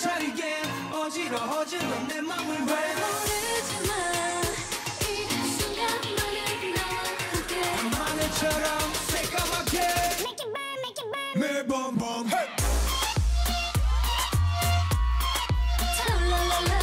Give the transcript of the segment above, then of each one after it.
차리게 어지러워진 넌 내 맘을 왜 모르지만 이 순간만은 나와 함께 하늘처럼 새까맣게 매번 밤 랄랄랄라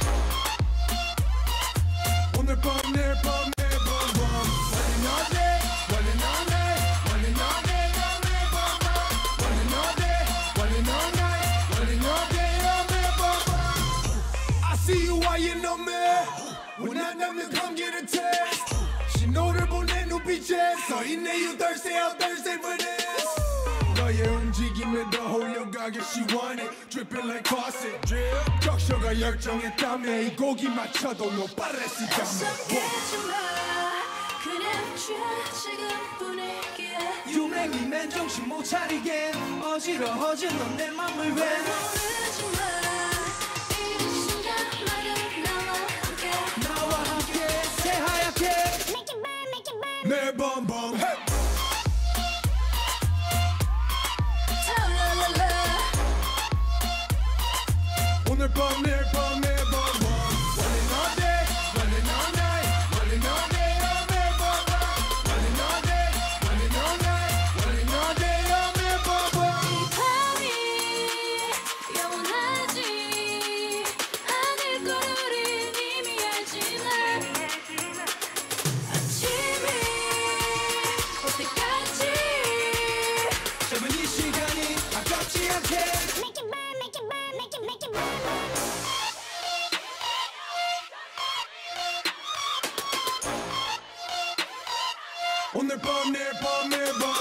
오늘 밤 내일 밤 매번 밤 Running all day, running all night, running all day, 매번 밤 Running all day, running all night, running all day, 매번 밤 I see you eyeing on me 원한다면 come get a taste 신호를 보내 눈빛에 서있네 You thirsty, I'm thirsty for this 너의 움직임에 더 홀려가게 she want it Dripping like faucet drip 적셔가 열정에 땀에 이 곡이 맞춰도 너 빠르시 속겠지마 그냥 취해 지금 분위기에 유맹이 맨 정신 못 차리게 어지러워진 넌 내 맘을 왜 모르지만 이 순간만은 나와 함께 나와 함께 새하얗게 매번 밤 랄랄랄라 오늘 밤 내일 밤 매번 밤 Running all day, running all night, running all day, 매번 밤 Running all day, running all night, running all day, 매번 밤 이 밤이 영원하지 않을 걸 우린 이미 알지만 아침이 올 때까지 젊은 이 시간이 아깝지 않게 오늘 밤 내일 밤 매번